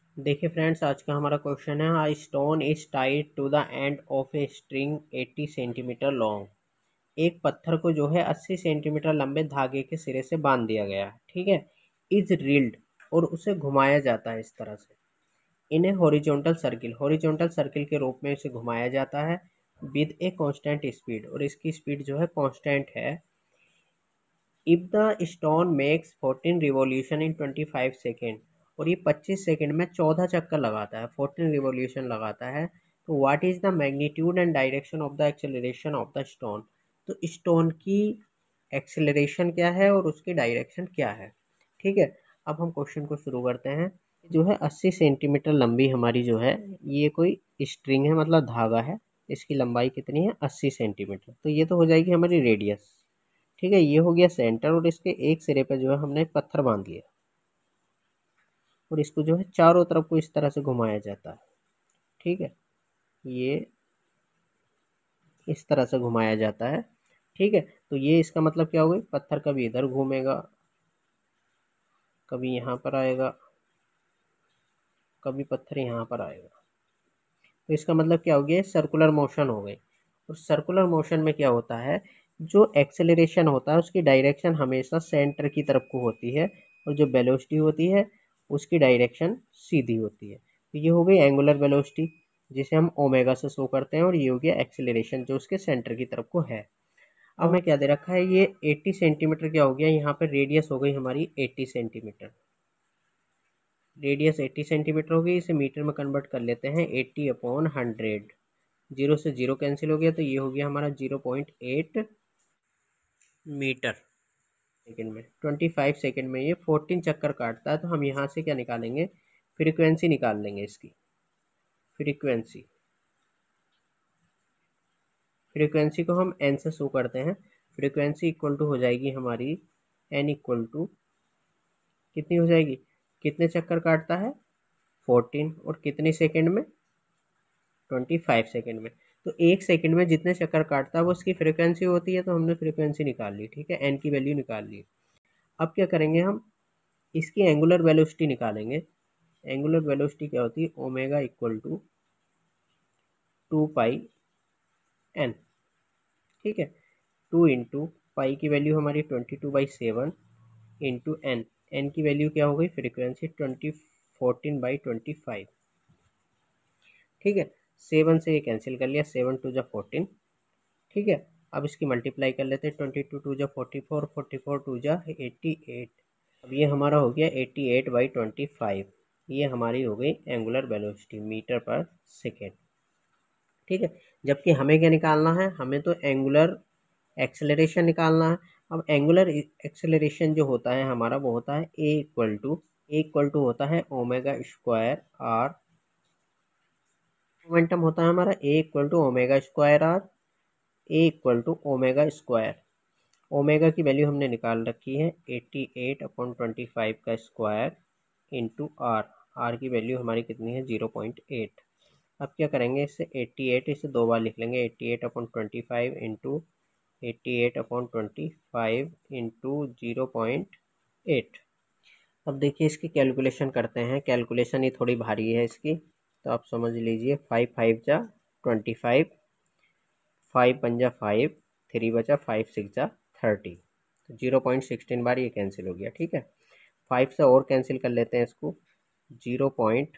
देखिए फ्रेंड्स, आज का हमारा क्वेश्चन है, a stone is tied to the end of a string 80 centimetre long. एक पत्थर को जो है 80 सेंटीमीटर लंबे धागे के सिरे से बांध दिया गया है, ठीक है। इज रील्ड, और उसे घुमाया जाता है इस तरह से। In a horizontal circle, horizontal circle के रूप में इसे घुमाया जाता है विद ए कांस्टेंट स्पीड, और इसकी स्पीड जो है कांस्टेंट है। If the stone makes 14 revolution in 25 second, और ये 25 सेकेंड में 14 चक्कर लगाता है, 14 रिवॉल्यूशन लगाता है, तो what is the magnitude and direction of the acceleration of the stone. तो स्टोन की एक्सेलरेशन क्या है और उसकी डायरेक्शन क्या है, ठीक है। अब हम क्वेश्चन को शुरू करते हैं। जो है 80 सेंटीमीटर लंबी हमारी जो है, ये कोई स्ट्रिंग है, मतलब धागा है। इसकी लंबाई कितनी है? 80 सेंटीमीटर। तो ये तो हो जाएगी हमारी रेडियस, ठीक है। ये हो गया सेंटर, और इसके एक सिरे पे जो है हमने एक पत्थर बांध दिया, और इसको जो है चारों तरफ को इस तरह से घुमाया जाता है, ठीक है। ये इस तरह से घुमाया जाता है, ठीक है। तो ये इसका मतलब क्या हो गई, पत्थर कभी इधर घूमेगा, कभी यहाँ पर आएगा, कभी पत्थर यहाँ पर आएगा। तो इसका मतलब क्या हो गया, सर्कुलर मोशन हो गई। और सर्कुलर मोशन में क्या होता है, जो एक्सेलरेशन होता है उसकी डायरेक्शन हमेशा सेंटर की तरफ को होती है, और जो वेलोसिटी होती है उसकी डायरेक्शन सीधी होती है। तो ये हो गई एंगुलर वेलोसिटी, जिसे हम ओमेगा से शो करते हैं, और ये हो गया एक्सेलरेशन जो उसके सेंटर की तरफ को है। अब हमें क्या दे रखा है, ये 80 सेंटीमीटर क्या हो गया, यहाँ पर रेडियस हो गई हमारी 80 सेंटीमीटर। रेडियस 80 सेंटीमीटर होगी, इसे मीटर में कन्वर्ट कर लेते हैं। 80/100, जीरो से जीरो कैंसिल हो गया, तो ये हो गया हमारा 0.8 मीटर सेकेंड में। 25 सेकेंड में ये 14 चक्कर काटता है। तो हम यहाँ से क्या निकालेंगे, फ्रीक्वेंसी निकाल लेंगे इसकी। फ्रीक्वेंसी फ्रीक्वेंसी को हम एन से शो करते हैं। फ्रीक्वेंसी इक्वल टू हो जाएगी हमारी एन इक्वल टू, कितनी हो जाएगी, कितने चक्कर काटता है 14, और कितनी सेकेंड में 25 सेकेंड में। तो एक सेकेंड में जितने चक्कर काटता है वो उसकी फ्रीक्वेंसी होती है। तो हमने फ्रीक्वेंसी निकाल ली, ठीक है, एन की वैल्यू निकाल ली। अब क्या करेंगे, हम इसकी एंगुलर वेलोसिटी निकालेंगे। एंगुलर वेलोसिटी क्या होती है, ओमेगा इक्वल टू 2πn, ठीक है। 2 इंटू पाई की वैल्यू हमारी 22/7 इंटू एन। एन की वैल्यू क्या हो गई, फ्रीक्वेंसी 14/25, ठीक है। 7 से ये कैंसिल कर लिया, 7×2 = 14, ठीक है। अब इसकी मल्टीप्लाई कर लेते हैं, 22×2 = 44, 44×2 = 88। अब ये हमारा हो गया 88/25। ये हमारी हो गई एंगुलर वेलोसिटी मीटर पर सेकेंड, ठीक है। जबकि हमें क्या निकालना है, हमें तो एंगुलर एक्सेलरेशन निकालना है। अब एंगुलर एक्सेलरेशन जो होता है हमारा, वो होता है ए इक्वल टू होता है ओमेगा स्क्वायर आर। मोमेंटम होता है हमारा A = Ω²R, A = Ω²। ओमेगा की वैल्यू हमने निकाल रखी है 88/25 का स्क्वायर इंटू आर। आर की वैल्यू हमारी कितनी है, 0.8। अब क्या करेंगे, इससे 88, इसे दो बार लिख लेंगे, 88/25 इंटू 88/25 इंटू 0.8। अब देखिए इसकी कैलकुलेशन करते हैं। कैलकुलेशन ये थोड़ी भारी है इसकी, तो आप समझ लीजिए। 5 5 जा 25, 5 1 जा 5, 3 बचा, 5 6 जा 30, तो 0.16 बार ये कैंसिल हो गया, ठीक है। 5 से और कैंसिल कर लेते हैं इसको, 0 पॉइंट,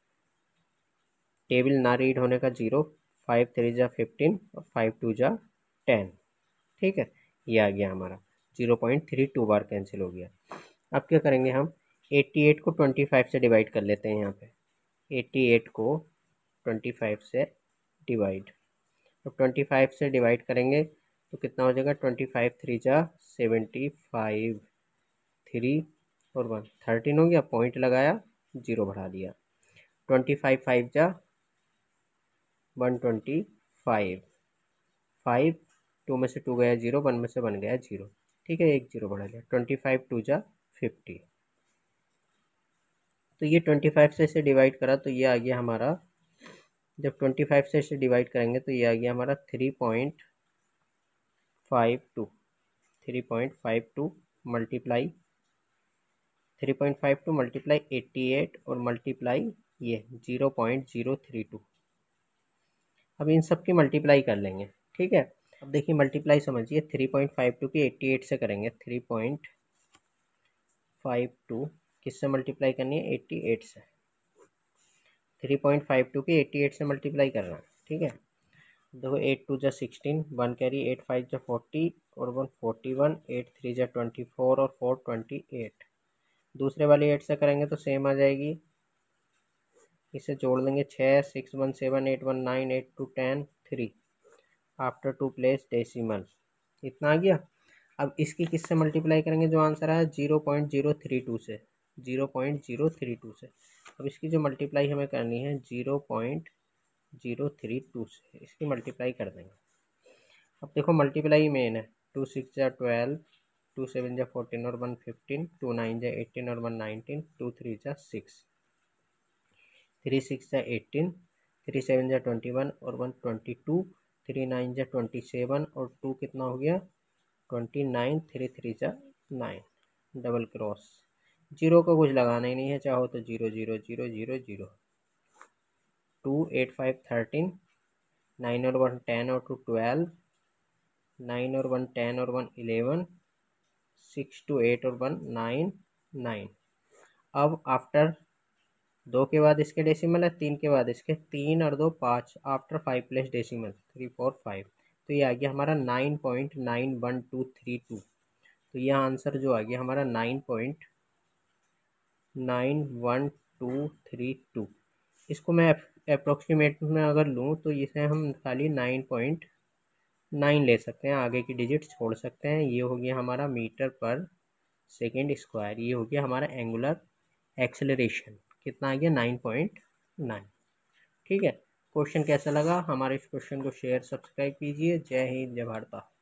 टेबल ना रीड होने का 0, 5 3 जा 15, और 5 2 जा 10, ठीक है। ये आ गया हमारा 0.32 बार कैंसिल हो गया। अब क्या करेंगे, हम 88 को 25 से डिवाइड कर लेते हैं। यहाँ पे 88 को 25 से डिवाइड, तो 25 से डिवाइड करेंगे तो कितना हो जाएगा, 25 3 जा 75, 3 और 1 13 हो गया, पॉइंट लगाया, 0 बढ़ा दिया। 25 5 जा 125, 5 2 में से 2 गया 0, 1 में से 1 गया 0, ठीक है, एक 0 बढ़ा लिया। 25 2 जा 50, तो ये 25 से इसे डिवाइड करा तो ये आ गया हमारा, जब 25 से इसे डिवाइड करेंगे तो ये आ गया हमारा 3.52 मल्टीप्लाई 3.52 मल्टीप्लाई 88 और मल्टीप्लाई ये 0.032। अब इन सब की मल्टीप्लाई कर लेंगे, ठीक है। अब देखिए मल्टीप्लाई समझिए, 3.52 की 88 से करेंगे। 3.52 किससे मल्टीप्लाई करनी है? 88 से। 3.52 की 88 से मल्टीप्लाई करना है, ठीक है। देखो 8 2 जा 16, 1 कैरी, 8 5 जा 40 और 1 41, 8 3 जा 24 और 4 28। दूसरे वाली 8 से करेंगे तो सेम आ जाएगी, इसे जोड़ लेंगे। 6 6 1 7 8 1 9 8 2 10 3 आफ्टर 2 प्लेस डेसिमल, इतना आ गया। अब इसकी किससे मल्टीप्लाई करेंगे? जो आंसर आया 0.032 से, 0.032 से। अब इसकी जो मल्टीप्लाई हमें करनी है 0.032 से, इसकी मल्टीप्लाई कर देंगे। अब देखो मल्टीप्लाई मेन है। 2 6 जा 12, 2 7 जा 14 और 1 15, 2 9 जा 18 और 1 19, 2 3 जा 6, 3 6 जा 18, 3 7 जा 21 और 1 22, 3 9 जा 27 और 2 कितना हो गया? 29, 3 3 जा 9, डबल क्रॉस। जीरो को कुछ लगाना ही नहीं है, चाहो तो 0 0 0 0 0। 2 8 5 13, 9 और 1 10 और 2 12, 9 और 1 10 और 1 11, 6 2 8 और 1 9 9। अब आफ्टर 2 के बाद इसके डेसिमल है, 3 के बाद इसके, 3 और 2 5, आफ्टर 5 प्लेस डेसिमल 3 4 5। तो ये आ गया हमारा 9.91232। तो यह आंसर जो आ गया हमारा 9.91232। इसको मैं अप्रोक्सीमेट में अगर लूँ तो इसे हम खाली 9.9 ले सकते हैं, आगे की डिजिट छोड़ सकते हैं। ये हो गया हमारा मीटर पर सेकेंड स्क्वायर। ये हो गया हमारा एंगुलर एक्सेलरेशन, कितना आ गया? 9.9। ठीक है। क्वेश्चन कैसा लगा? हमारे इस क्वेश्चन को शेयर सब्सक्राइब कीजिए। जय हिंद, जय भारत।